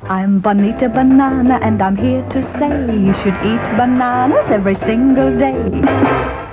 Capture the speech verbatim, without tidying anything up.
I'm Bonita Banana, and I'm here to say you should eat bananas every single day.